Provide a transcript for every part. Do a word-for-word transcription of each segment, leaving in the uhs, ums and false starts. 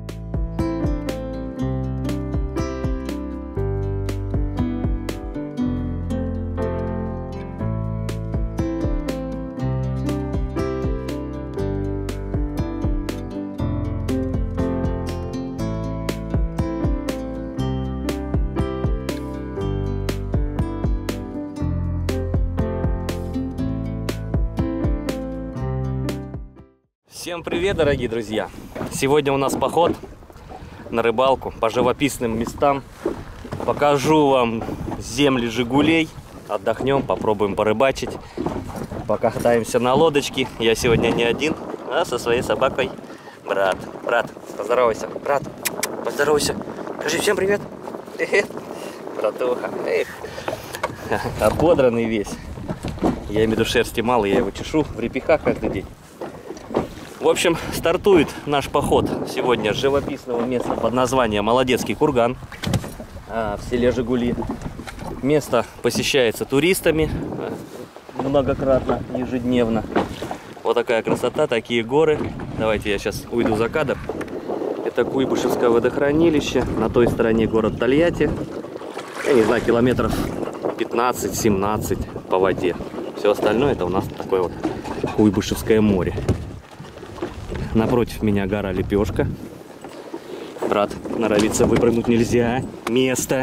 Всем привет, дорогие друзья! Сегодня у нас поход на рыбалку по живописным местам. Покажу вам земли Жигулей. Отдохнем, попробуем порыбачить. Покатаемся на лодочке. Я сегодня не один, а со своей собакой. Брат, брат, поздоровайся, брат, поздоровайся. Скажи всем привет. Привет, братуха. Эх. Ободранный весь. Я имею в виду, шерсти мало, я его чешу в репихах каждый день. В общем, стартует наш поход сегодня с живописного места под названием Молодецкий курган в селе Жигули. Место посещается туристами многократно, ежедневно. Вот такая красота, такие горы. Давайте я сейчас уйду за кадр. Это Куйбышевское водохранилище. На той стороне город Тольятти. Я не знаю, километров пятнадцать-семнадцать по воде. Все остальное это у нас такое вот Куйбышевское море. Напротив меня гора Лепешка. Брат, норовится выпрыгнуть нельзя. Место.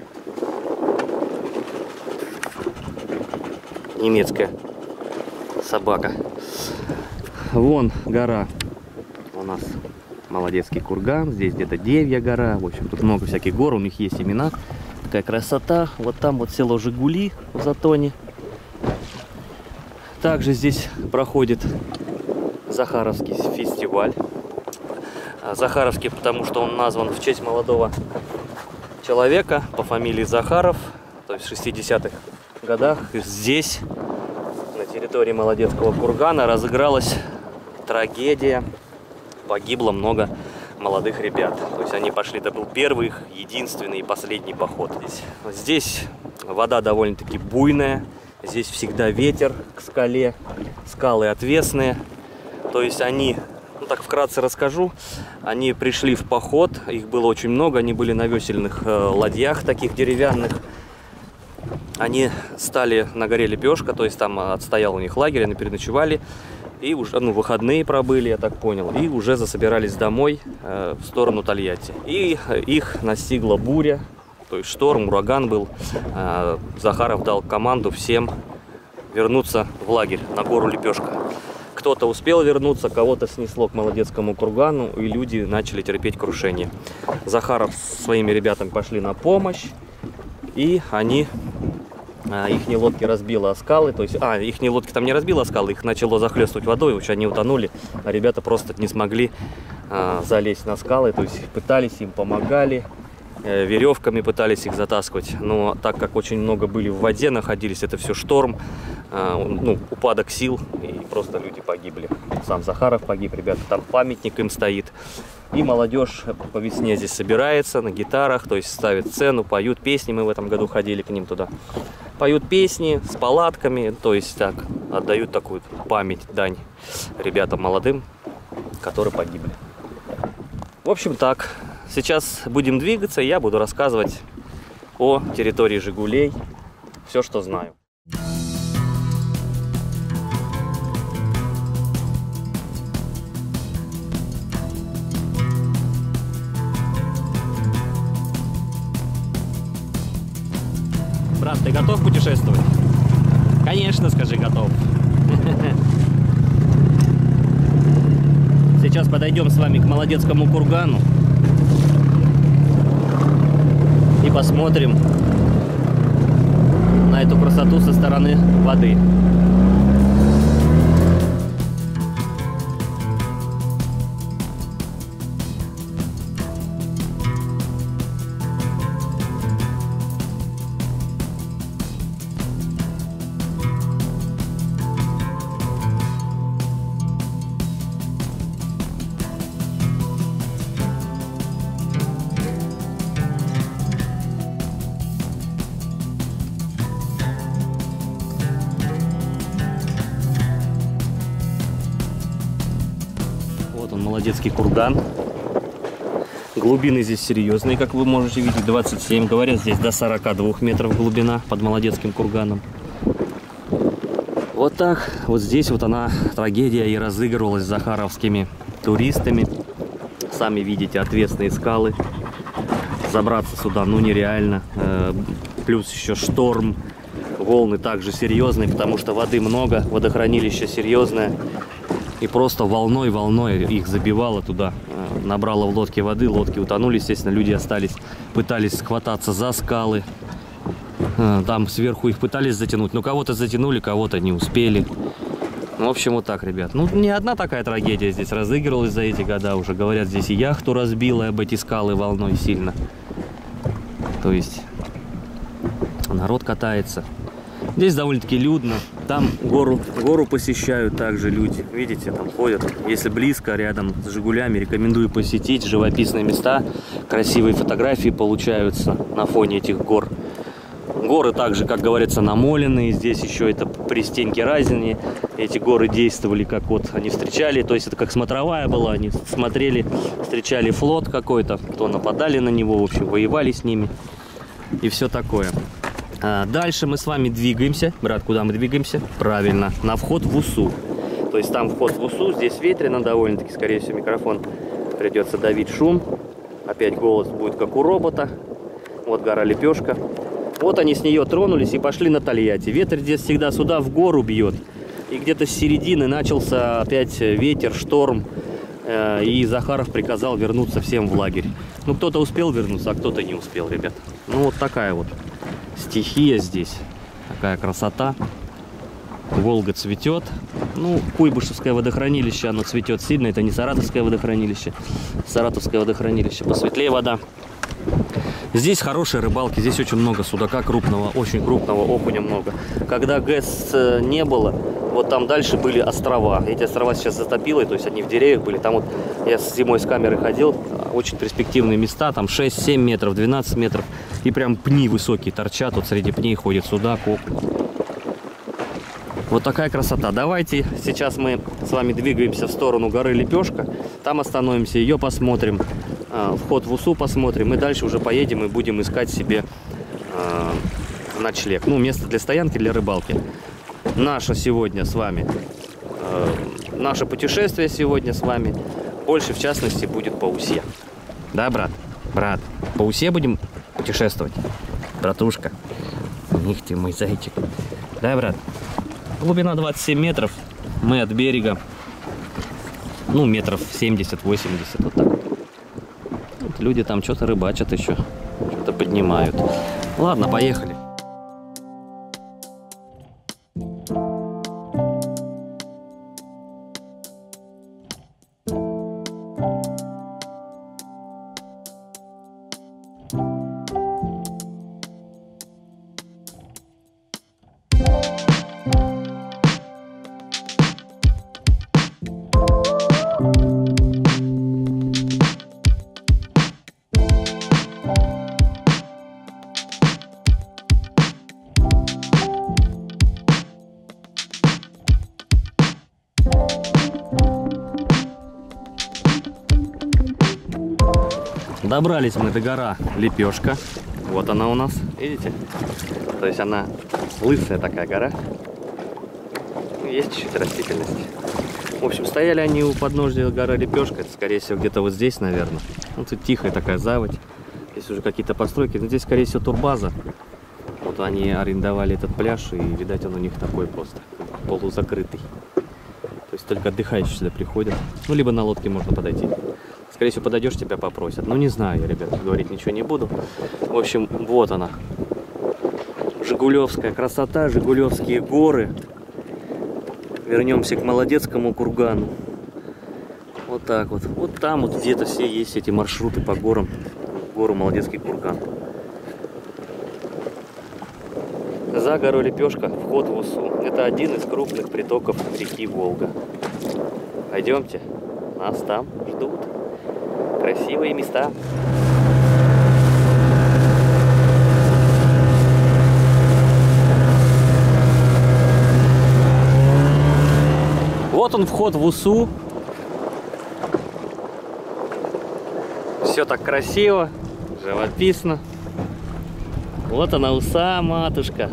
Немецкая собака. Вон гора. У нас Молодецкий курган. Здесь где-то Девья гора. В общем, тут много всяких гор. У них есть имена. Такая красота. Вот там вот село Жигули в Затоне. Также здесь проходит Захаровский фестиваль. Захаровский, потому что он назван в честь молодого человека по фамилии Захаров. То есть в шестидесятых годах здесь, на территории Молодецкого кургана, разыгралась трагедия. Погибло много молодых ребят. То есть они пошли, это был первый, их единственный и последний поход здесь. Здесь вода довольно-таки буйная. Здесь всегда ветер к скале. Скалы отвесные. То есть они, ну так вкратце расскажу, они пришли в поход, их было очень много, они были на весельных э, ладьях таких деревянных. Они стали на горе Лепешка, то есть там отстоял у них лагерь, они переночевали. И уже, ну, выходные пробыли, я так понял, и уже засобирались домой э, в сторону Тольятти. И их настигла буря, то есть шторм, ураган был. Э, Захаров дал команду всем вернуться в лагерь на гору Лепешка. Кто-то успел вернуться, кого-то снесло к Молодецкому кургану, и люди начали терпеть крушение. Захаров со своими ребятами пошли на помощь, и они, их лодки разбило о скалы, то есть, а, их лодки там не разбило о скалы, их начало захлестывать водой, очень они утонули, а ребята просто не смогли а, залезть на скалы, то есть пытались, им помогали, э, веревками пытались их затаскивать, но так как очень много были в воде, находились, это все шторм, э, ну, упадок сил, и просто люди погибли. Сам Захаров погиб, ребята, там памятник им стоит. И молодежь по весне здесь собирается на гитарах, то есть ставит сцену, поют песни, мы в этом году ходили к ним туда. Поют песни с палатками, то есть так, отдают такую память, дань ребятам молодым, которые погибли. В общем так, сейчас будем двигаться, и я буду рассказывать о территории Жигулей, все, что знаю. Брат, ты готов путешествовать? Конечно, скажи, готов. Сейчас подойдем с вами к Молодецкому кургану и посмотрим на эту красоту со стороны воды. Молодецкий курган. Глубины здесь серьезные, как вы можете видеть, двадцать семь, говорят, здесь до сорока двух метров глубина под Молодецким курганом. Вот так, вот здесь вот она, трагедия, и разыгрывалась с захаровскими туристами. Сами видите, отвесные скалы. Забраться сюда, ну, нереально. Плюс еще шторм, волны также серьезные, потому что воды много, водохранилище серьезное. И просто волной-волной их забивало туда. Набрало в лодке воды, лодки утонули, естественно, люди остались, пытались схвататься за скалы. Там сверху их пытались затянуть, но кого-то затянули, кого-то не успели. Ну, в общем, вот так, ребят. Ну, не одна такая трагедия здесь разыгрывалась за эти года. Уже говорят, здесь и яхту разбила об эти скалы волной сильно. То есть народ катается. Здесь довольно-таки людно. Там гору, гору посещают также люди. Видите, там ходят. Если близко, рядом с Жигулями, рекомендую посетить. Живописные места, красивые фотографии получаются на фоне этих гор. Горы также, как говорится, намоленные. Здесь еще это при стенке Разини. Эти горы действовали, как вот они встречали. То есть это как смотровая была. Они смотрели, встречали флот какой-то. То нападали на него, в общем, воевали с ними. И все такое. А дальше мы с вами двигаемся. Брат, куда мы двигаемся? Правильно, на вход в Усу. То есть там вход в Усу. Здесь ветрено довольно-таки. Скорее всего, микрофон придется давить шум. Опять голос будет как у робота. Вот гора Лепешка. Вот они с нее тронулись и пошли на Тольятти. Ветер здесь всегда сюда в гору бьет. И где-то с середины начался опять ветер, шторм. И Захаров приказал вернуться всем в лагерь. Ну, кто-то успел вернуться, а кто-то не успел, ребят. Ну, вот такая вот стихия здесь. Такая красота. Волга цветет. Ну, Куйбышевское водохранилище, оно цветет сильно. Это не Саратовское водохранилище. Саратовское водохранилище посветлее вода. Здесь хорошие рыбалки, здесь очень много судака крупного, очень крупного, окуня много. Когда ГЭС не было, вот там дальше были острова. Эти острова сейчас затопило, то есть они в деревьях были. Там вот я зимой с камерой ходил, очень перспективные места, там шесть-семь метров, двенадцать метров. И прям пни высокие торчат, вот среди пней ходит судак, окунь. Вот такая красота. Давайте сейчас мы с вами двигаемся в сторону горы Лепешка. Там остановимся, ее посмотрим. Вход в Усу посмотрим. И дальше уже поедем и будем искать себе э, ночлег. Ну, место для стоянки, для рыбалки. Наше сегодня с вами, э, наше путешествие сегодня с вами больше, в частности, будет по Усе. Да, брат? Брат, по Усе будем путешествовать? Братушка. Них ты, мой зайчик. Да, брат? Глубина двадцать семь метров. Мы от берега, ну, метров семьдесят-восемьдесят, вот так. Вот люди там что-то рыбачат еще, что-то поднимают. Ладно, поехали. Добрались мы до гора Лепешка. Вот она у нас, видите? То есть она лысая такая гора. Есть чуть-чуть растительности. В общем, стояли они у подножия горы Лепешка. Это, скорее всего, где-то вот здесь, наверное. Ну, тут тихая такая заводь. Здесь уже какие-то постройки. Но здесь, скорее всего, турбаза. Вот они арендовали этот пляж, и, видать, он у них такой просто полузакрытый. То есть только отдыхающие сюда приходят. Ну, либо на лодке можно подойти. Скорее всего, подойдешь, тебя попросят. Ну, не знаю я, ребят, говорить ничего не буду. В общем, вот она. Жигулевская красота, Жигулевские горы. Вернемся к Молодецкому кургану. Вот так вот. Вот там вот где-то все есть эти маршруты по горам. Гору Молодецкий курган. За горой Лепешка вход в Усу. Это один из крупных притоков реки Волга. Пойдемте. Нас там ждут. Красивые места. Вот он, вход в Усу. Все так красиво, живописно. Вот она, уса, матушка.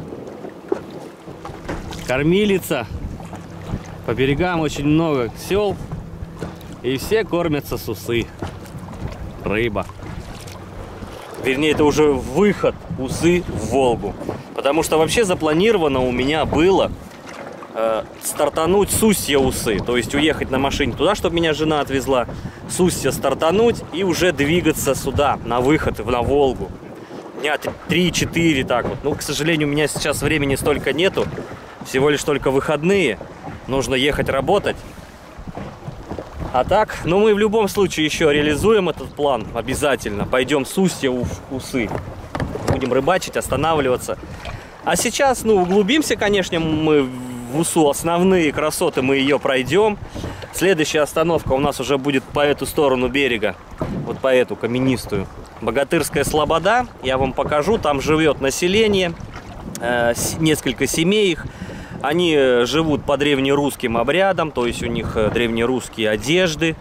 Кормилица. По берегам очень много сел. И все кормятся с усы. Рыба. Вернее, это уже выход усы в Волгу. Потому что вообще запланировано у меня было э, стартануть с устья усы. То есть уехать на машине туда, чтобы меня жена отвезла. С устья стартануть и уже двигаться сюда, на выход, на Волгу. Дня три-четыре так вот. Ну, к сожалению, у меня сейчас времени столько нету. Всего лишь только выходные. Нужно ехать работать. А так, ну мы в любом случае еще реализуем этот план. Обязательно. Пойдем с устья в усы. Будем рыбачить, останавливаться. А сейчас, ну, углубимся, конечно, мы в усу. Основные красоты мы ее пройдем. Следующая остановка у нас уже будет по эту сторону берега. Вот по эту каменистую. Богатырская слобода. Я вам покажу. Там живет население. Э, несколько семей их. Они живут по древнерусским обрядам, то есть у них древнерусские одежды.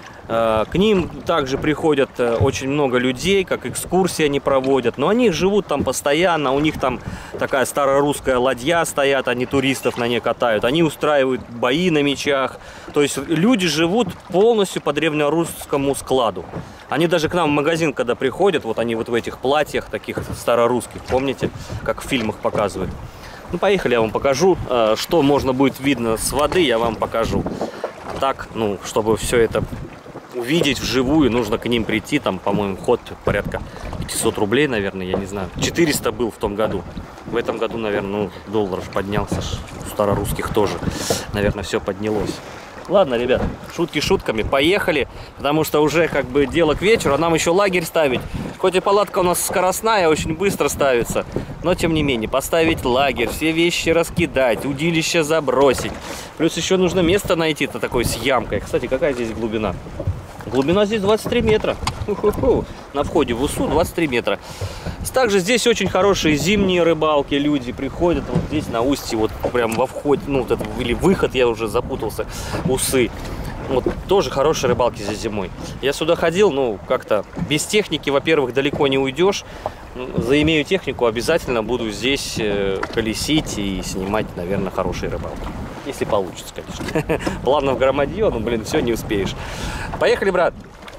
К ним также приходят очень много людей, как экскурсии они проводят. Но они живут там постоянно, у них там такая старорусская ладья стоят, они туристов на ней катают. Они устраивают бои на мечах. То есть люди живут полностью по древнерусскому складу. Они даже к нам в магазин, когда приходят, вот они вот в этих платьях таких старорусских, помните, как в фильмах показывают. Ну, поехали, я вам покажу, что можно будет видно с воды, я вам покажу. А так, ну, чтобы все это увидеть вживую, нужно к ним прийти, там, по-моему, вход порядка пятьсот рублей, наверное, я не знаю. четыреста был в том году. В этом году, наверное, ну, доллар поднялся, у старорусских тоже, наверное, все поднялось. Ладно, ребят, шутки шутками, поехали, потому что уже как бы дело к вечеру, а нам еще лагерь ставить. Хоть и палатка у нас скоростная, очень быстро ставится, но тем не менее, поставить лагерь, все вещи раскидать, удилище забросить. Плюс еще нужно место найти-то такое с ямкой. Кстати, какая здесь глубина? Глубина здесь двадцать три метра. Ху-ху-ху. На входе в Усу двадцать три метра. Также здесь очень хорошие зимние рыбалки. Люди приходят вот здесь на устье, вот прям во входе, ну вот это, или выход, я уже запутался, Усы. Вот тоже хорошие рыбалки здесь зимой. Я сюда ходил, ну как-то без техники, во-первых, далеко не уйдешь. Заимею технику, обязательно буду здесь колесить и снимать, наверное, хорошие рыбалки. Если получится, конечно. Планов громадье, ну, блин, все не успеешь. Поехали, брат.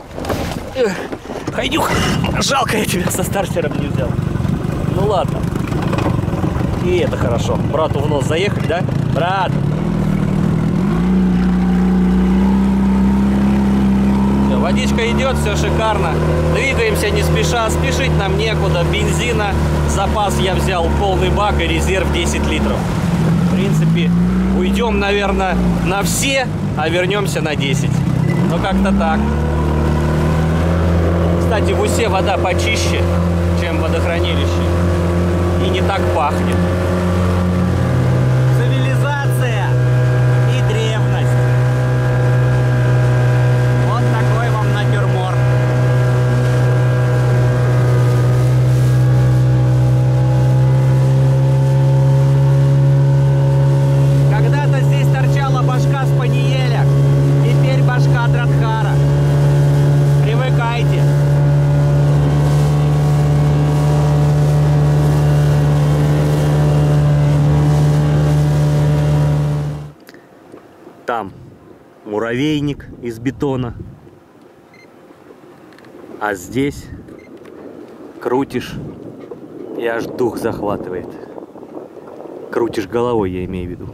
Хайдюх, жалко, я тебя со стартером не взял. Ну, ладно. И это хорошо. Брату в нос заехать, да? Брат! Все, водичка идет, все шикарно. Двигаемся не спеша. Спешить нам некуда. Бензина, запас я взял полный бак и резерв десять литров. В принципе, уйдем, наверное, на все, а вернемся на десять. Ну, как-то так. Кстати, в Усе вода почище, чем в водохранилище. И не так пахнет. Цивилизация и древность. Вот такой вам натюрморт. Когда-то здесь торчала башка спаниеля, теперь башка Дратхара. Привыкайте. Там муравейник из бетона, а здесь крутишь и аж дух захватывает. Крутишь головой, я имею в виду.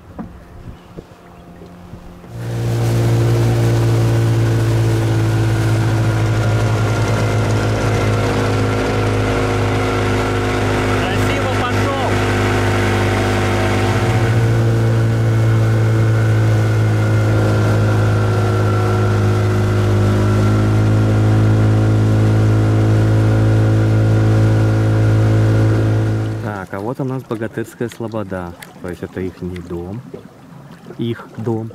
Вот у нас Богатырская слобода, то есть это их не дом, их дом,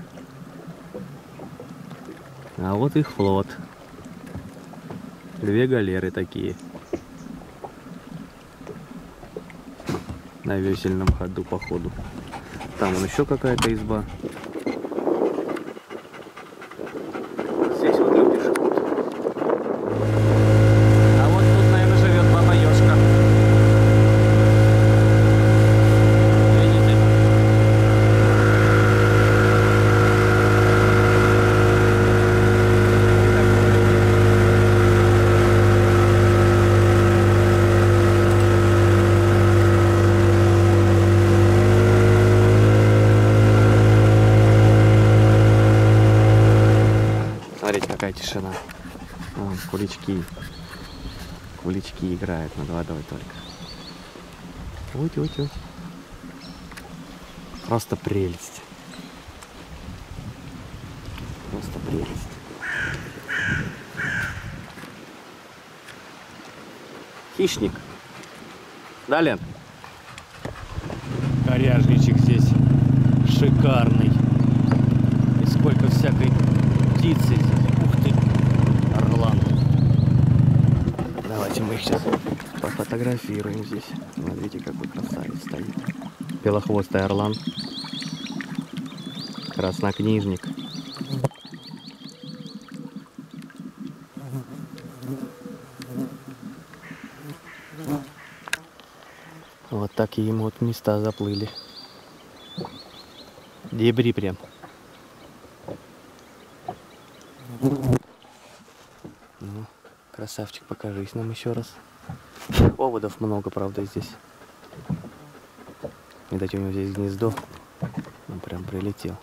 а вот их флот, две галеры такие, на весельном ходу походу. Там вон еще какая-то изба. Здесь вот люди живут. А вот тут, наверное, живет баба Ёшка. Видите? Смотрите, какая тишина. Вон, кулички. Кулички играют над водой только. Уть-уть-уть. Просто прелесть. Просто прелесть. Хищник. Да, Лен? Коряжничек здесь шикарный. И сколько всякой птицы здесь. Ух ты, орлан. Давайте мы их сейчас пофотографируем здесь. Смотрите, какой красавец стоит. Белохвостый орлан. Краснокнижник. Вот такие ему вот места заплыли. Дебри прям. Ну, красавчик, покажись нам еще раз. Поводов много, правда, здесь. Видать, у него здесь гнездо. Он прям прилетел.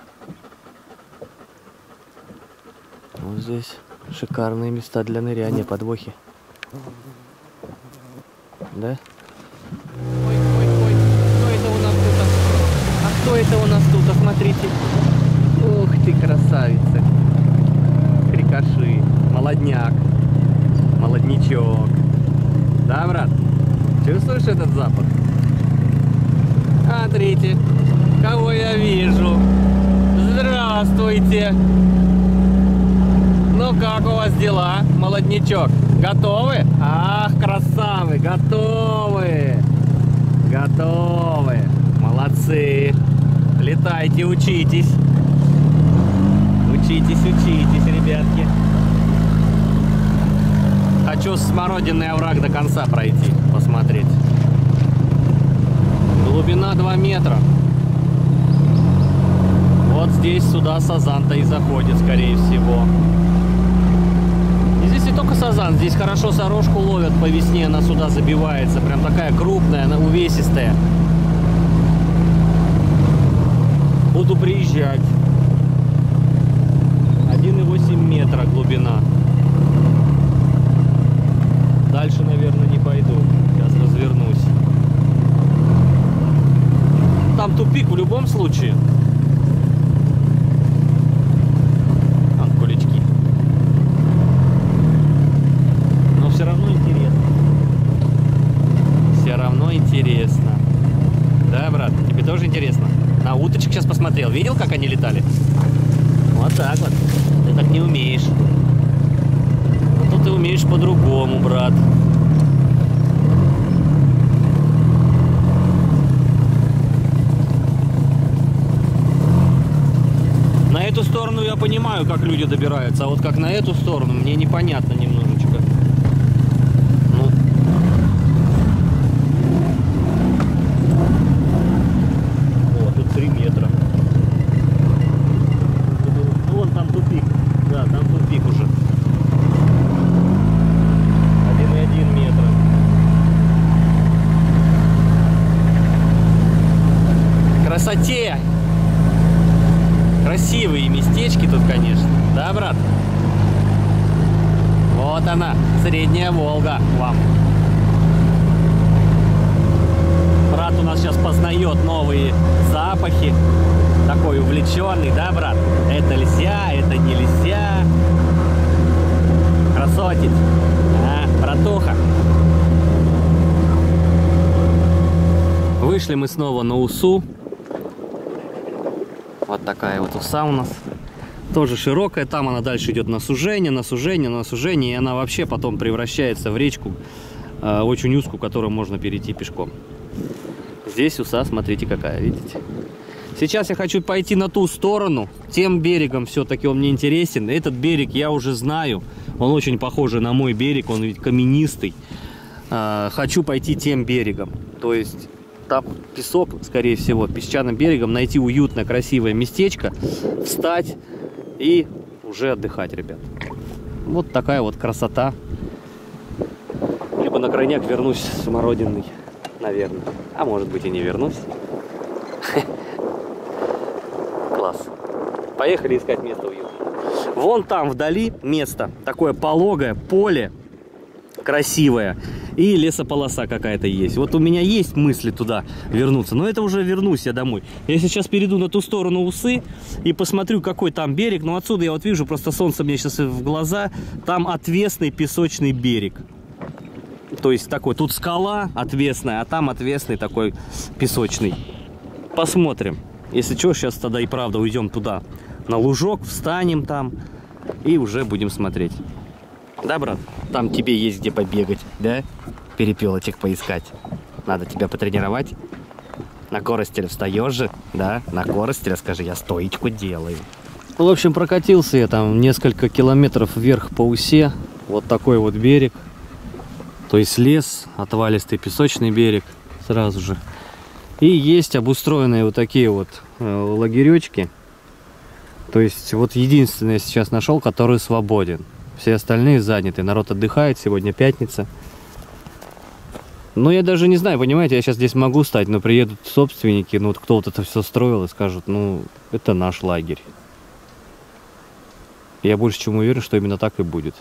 Вот здесь шикарные места для ныряния, подвохи. Да? Ой, ой, ой, кто это у нас тут? А кто это у нас тут? А смотрите. Ух ты, красавица. Крикоши. Молодняк. Молоднячок. Да, брат? Чувствуешь этот запах? Смотрите, кого я вижу. Здравствуйте. Ну как у вас дела, молоднячок? Готовы? Ах, красавы, готовы. Готовы. Молодцы. Летайте, учитесь. Учитесь, учитесь, ребятки. Хочу смородинный овраг до конца пройти, посмотреть. Глубина два метра. Вот здесь сюда сазан-то и заходит, скорее всего. И здесь не только сазан, здесь хорошо сорожку ловят по весне, она сюда забивается. Прям такая крупная, она увесистая. Буду приезжать. один и восемь метра глубина. Дальше, наверное, не пойду. Сейчас развернусь. Там тупик в любом случае. Там кулички. Но все равно интересно. Все равно интересно. Да, брат? Тебе тоже интересно? На уточек сейчас посмотрел. Видел, как они летали? Вот так вот. Ты так не умеешь. А то ты умеешь по-другому, брат. На эту сторону я понимаю, как люди добираются, а вот как на эту сторону, мне непонятно немножечко. Ну. О, тут три метра. Вон там тупик. Да, там тупик уже. один и один метра. Красоте! Красивые местечки тут, конечно. Да, брат? Вот она, средняя Волга вам. Брат у нас сейчас познает новые запахи. Такой увлеченный, да, брат? Это нельзя, это нельзя. Красотить. А, братуха. Вышли мы снова на Усу. Вот такая вот уса у нас. Тоже широкая. Там она дальше идет на сужение, на сужение, на сужение. И она вообще потом превращается в речку э, очень узкую, которую можно перейти пешком. Здесь уса, смотрите, какая, видите? Сейчас я хочу пойти на ту сторону. Тем берегом все-таки он мне интересен. Этот берег я уже знаю. Он очень похож на мой берег. Он ведь каменистый. А, хочу пойти тем берегом. То есть там песок, скорее всего, песчаным берегом. Найти уютное, красивое местечко. Встать и уже отдыхать, ребят. Вот такая вот красота. Либо на крайняк вернусь смородиной, наверное. А может быть и не вернусь. Класс. Поехали искать место уютное. Вон там вдали место. Такое пологое поле. Красивое. И лесополоса какая-то есть. Вот у меня есть мысли туда вернуться. Но это уже вернусь я домой. Я сейчас перейду на ту сторону Усы и посмотрю, какой там берег. Но отсюда я вот вижу, просто солнце мне сейчас в глаза. Там отвесный песочный берег. То есть такой, тут скала отвесная, а там отвесный такой песочный. Посмотрим. Если что, сейчас тогда и правда уйдем туда, на лужок, встанем там и уже будем смотреть. Да, брат? Там тебе есть где побегать, да? Перепелочек поискать. Надо тебя потренировать. На коростеле встаешь же, да? На коростеле, скажи, я стоечку делаю. В общем, прокатился я там несколько километров вверх по Усе. Вот такой вот берег. То есть лес, отвалистый песочный берег сразу же. И есть обустроенные вот такие вот э, лагеречки. То есть вот единственное я сейчас нашел, который свободен. Все остальные заняты. Народ отдыхает, сегодня пятница. Но я даже не знаю, понимаете, я сейчас здесь могу стать, но приедут собственники, ну вот кто вот это все строил и скажут, ну это наш лагерь. Я больше чем уверен, что именно так и будет.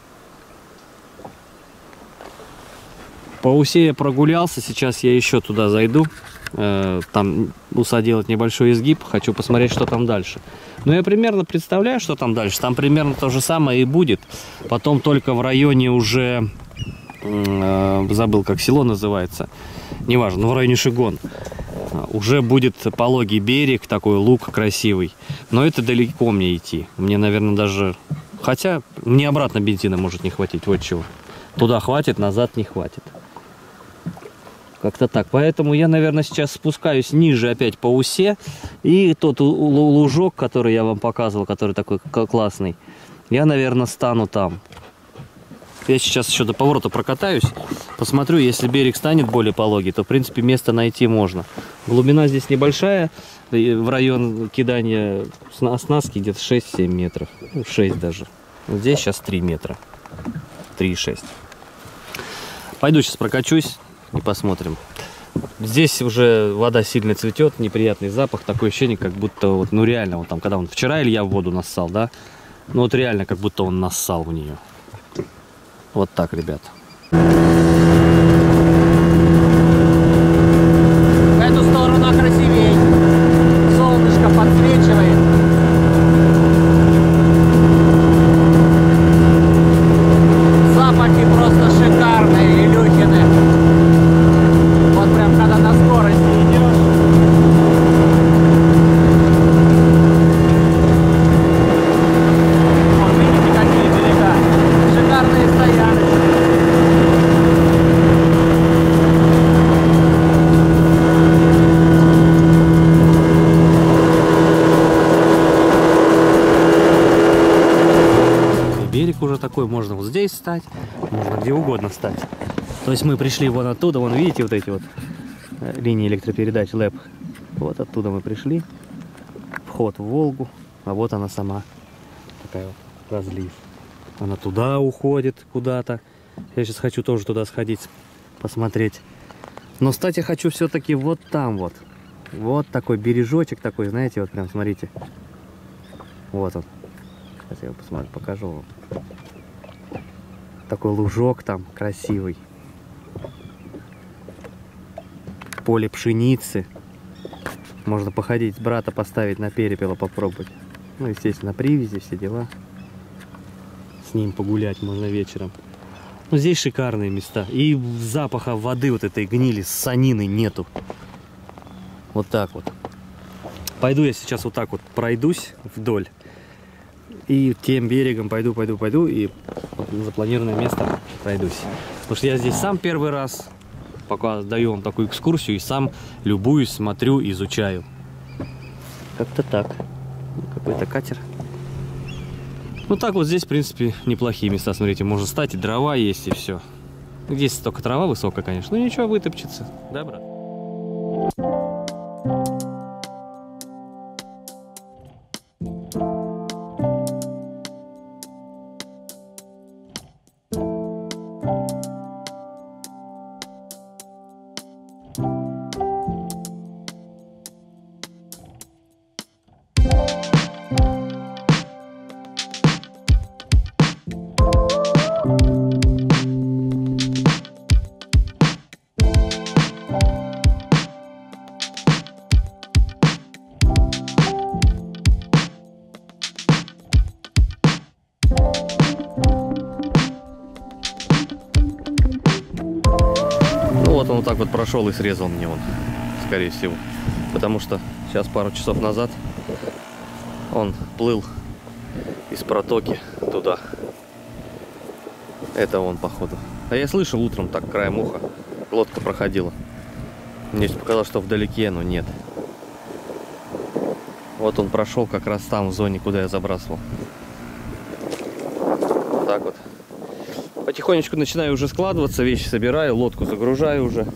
По Усе я прогулялся, сейчас я еще туда зайду. Там Уса делать небольшой изгиб, хочу посмотреть, что там дальше. Но я примерно представляю, что там дальше. Там примерно то же самое и будет. Потом только в районе уже, э, забыл, как село называется, неважно, но в районе Шигон уже будет пологий берег, такой луг красивый. Но это далеко мне идти. Мне, наверное, даже... Хотя мне обратно бензина может не хватить, вот чего. Туда хватит, назад не хватит. Как-то так. Поэтому я, наверное, сейчас спускаюсь ниже опять по Усе. И тот лужок, который я вам показывал, который такой классный, я, наверное, стану там. Я сейчас еще до поворота прокатаюсь. Посмотрю, если берег станет более пологий, то, в принципе, место найти можно. Глубина здесь небольшая. В район кидания оснастки где-то шесть-семь метров. Ну, шесть даже. Вот здесь сейчас три метра. три и шесть. Пойду сейчас прокачусь. И посмотрим. Здесь уже вода сильно цветет, неприятный запах, такое ощущение, как будто вот, ну реально, вот там, когда он вчера Илья в воду нассал, да, ну вот реально, как будто он нассал в нее. Вот так, ребят. В эту сторону красивей. Солнышко подсвечивает. Запахи просто шикарные, Илюхины. Вот прям когда на скорости идешь. Вот видите, какие берега. Шикарные стояночки. Берег уже такой, можно вот здесь встать, можно где угодно встать. То есть мы пришли вон оттуда, вон видите вот эти вот линии электропередач ЛЭП. Вот оттуда мы пришли. Вход в Волгу, а вот она сама. Такая вот разлив. Она туда уходит куда-то. Я сейчас хочу тоже туда сходить, посмотреть. Но стать я хочу все-таки вот там вот. Вот такой бережочек такой, знаете, вот прям смотрите. Вот он. Сейчас я его посмотрю, покажу вам. Такой лужок там красивый. Поле пшеницы. Можно походить, брата поставить на перепело, попробовать. Ну, естественно, на привязи, все дела. С ним погулять можно вечером. Ну, здесь шикарные места. И запаха воды вот этой гнили, санины нету. Вот так вот. Пойду я сейчас вот так вот пройдусь вдоль. И тем берегом пойду, пойду, пойду. И вот на запланированное место пройдусь. Потому что я здесь сам первый раз. Пока даю вам такую экскурсию и сам любуюсь, смотрю, изучаю. Как-то так. Какой-то катер. Ну так вот здесь, в принципе, неплохие места. Смотрите, можно встать, и дрова есть, и все. Здесь только трава высокая, конечно. Ну ничего, вытопчется. Да, брат? Вот он вот так вот прошел и срезал мне он, скорее всего. Потому что сейчас пару часов назад он плыл из протоки туда. Это он, походу. А я слышал утром так, краем уха, лодка проходила. Мне показалось, что вдалеке, но нет. Вот он прошел как раз там, в зоне, куда я забрасывал. Вот так вот. Потихонечку начинаю уже складываться, вещи собираю, лодку загружаю уже.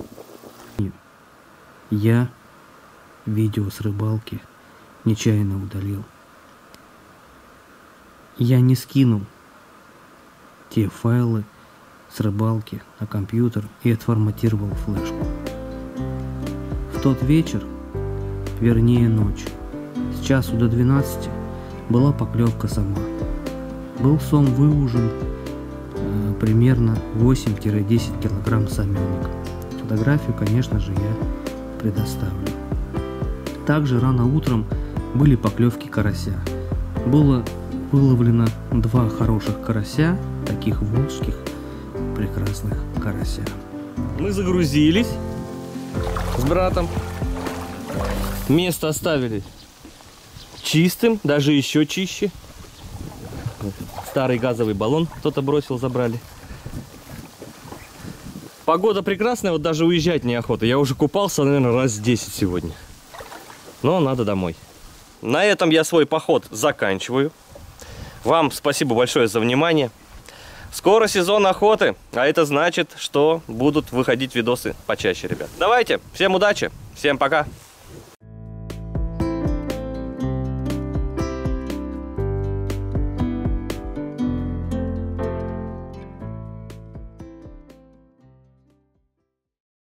Я видео с рыбалки нечаянно удалил. Я не скинул те файлы с рыбалки на компьютер и отформатировал флешку. В тот вечер, вернее ночь, с часу до двенадцати была поклевка сама. Был сом выужен э, примерно восемь-десять килограмм саменок. Фотографию, конечно же, я предоставлю. Также рано утром были поклевки карася. Было выловлено два хороших карася, таких волжских прекрасных карася. Мы загрузились с братом. Место оставили чистым, даже еще чище. Старый газовый баллон кто-то бросил, забрали. Погода прекрасная, вот даже уезжать неохота. Я уже купался, наверное, раз десять сегодня. Но надо домой. На этом я свой поход заканчиваю. Вам спасибо большое за внимание. Скоро сезон охоты, а это значит, что будут выходить видосы почаще, ребят. Давайте, всем удачи, всем пока.